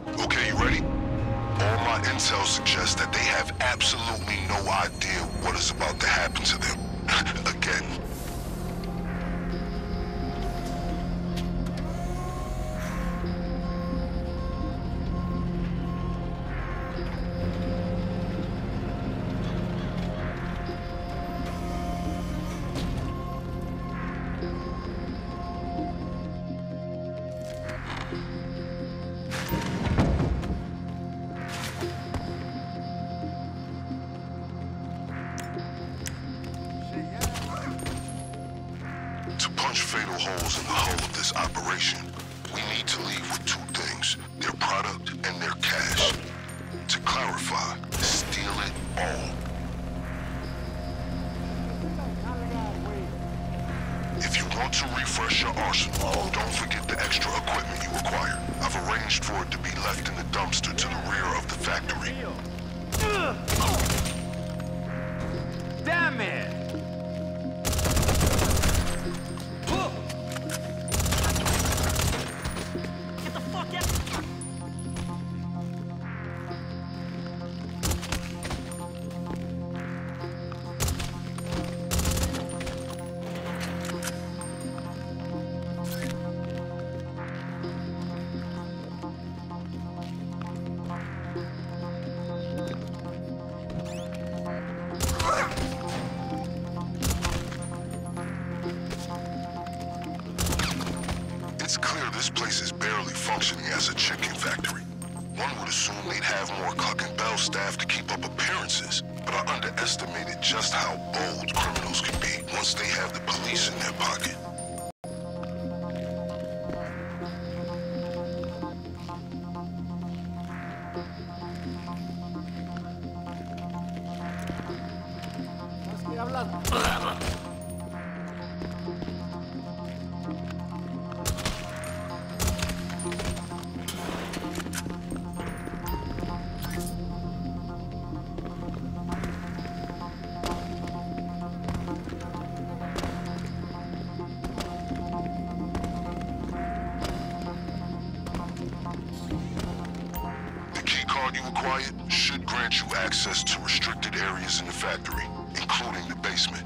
Okay, you ready? All my intel suggests that they have absolutely no idea what is about to happen to them. Again. To punch fatal holes in the hull of this operation, we need to leave with two things, their product and their cash. To clarify, steal it all. If you want to refresh your arsenal, don't forget the extra equipment you acquired. I've arranged for it to be left in the dumpster to the rear of the factory. Damn it! It's clear this place is barely functioning as a chicken factory. One would assume they'd have more Cluckin Bell staff to keep up appearances, but I underestimated just how bold criminals can be once they have the police in their pocket. You acquired should grant you access to restricted areas in the factory, including the basement.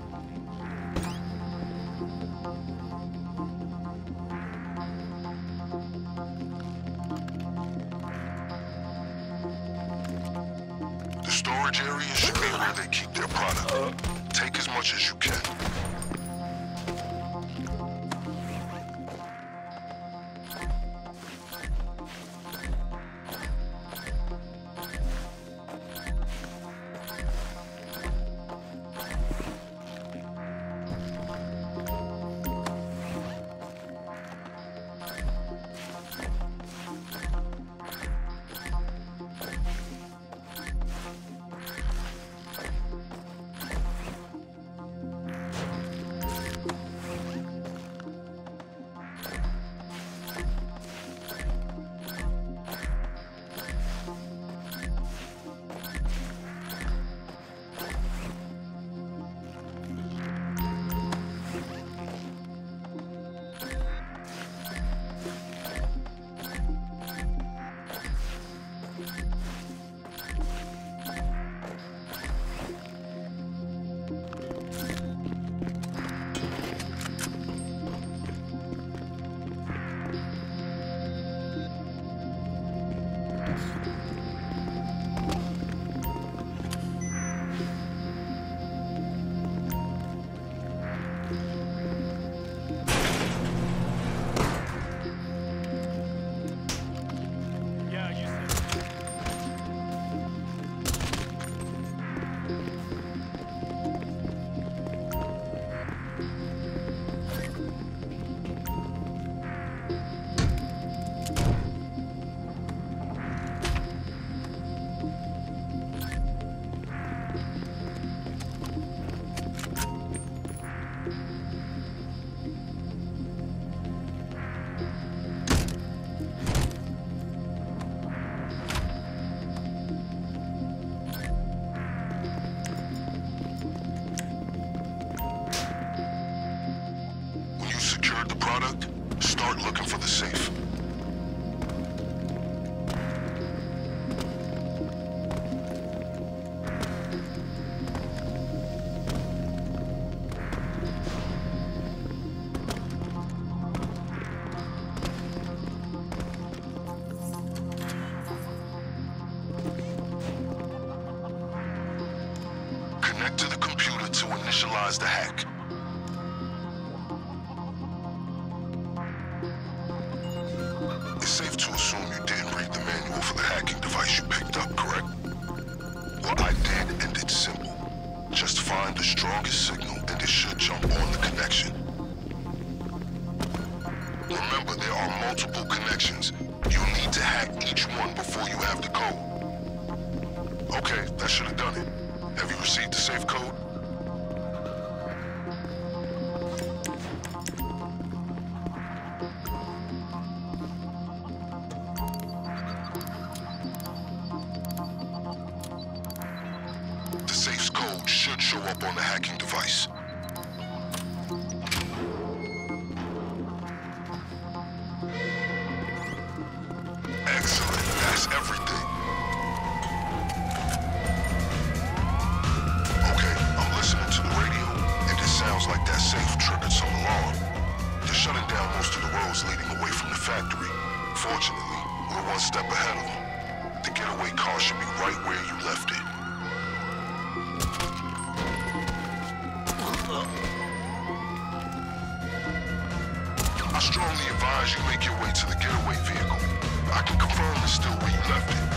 The storage area should be where they keep their product. Take as much as you can. initialize the hack. It's safe to assume you didn't read the manual for the hacking device you picked up, correct? What I did, and it's simple. Just find the strongest signal and it should jump on the connection. Remember, there are multiple connections. You'll need to hack each one before you have the code. Okay, that should have done it. Have you received the safe code? The safe's code should show up on the hacking device. Excellent, that's everything. Okay, I'm listening to the radio, and it sounds like that safe triggered some alarm. They're shutting down most of the roads leading away from the factory. Fortunately, we're one step ahead of them. The getaway car should be right where you left it. I strongly advise you make your way to the getaway vehicle. I can confirm it's still where you left it.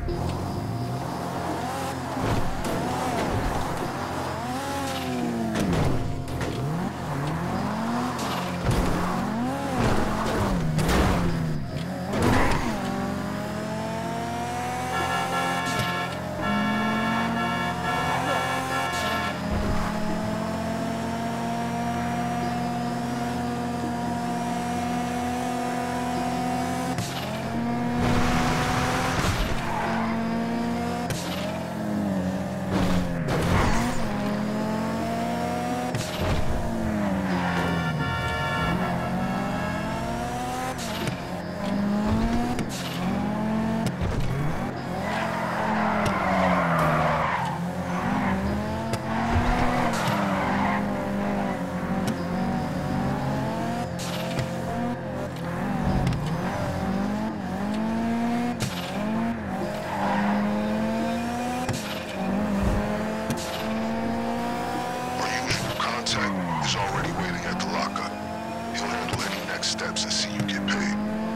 Is already waiting at the lockup. He'll handle any next steps and see you get paid.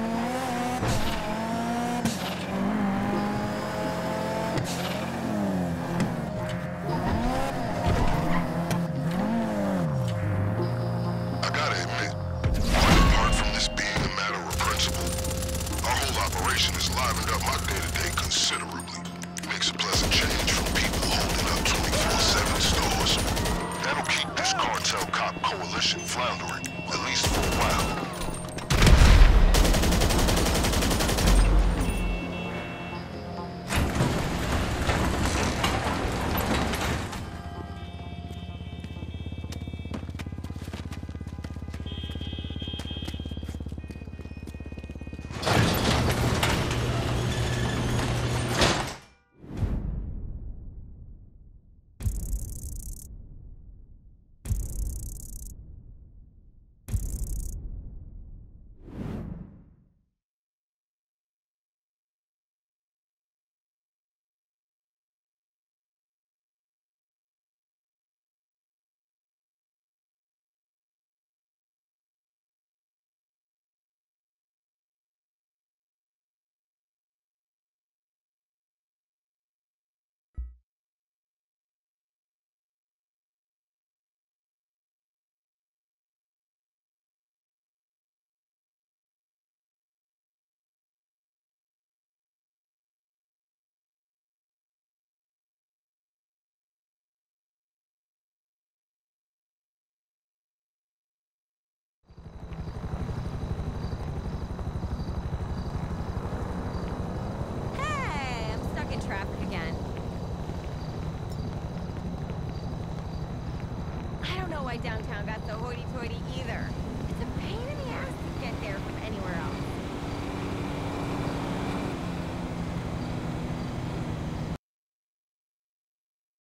I gotta admit, apart from this being a matter of principle, our whole operation has livened up my day-to-day considerably. Makes a pleasant change from people holding up 24/7 stores. That'll keep this cartel cop coalition floundering, at least for a while. Traffic again. I don't know why downtown got so hoity-toity either. It's a pain in the ass to get there from anywhere else.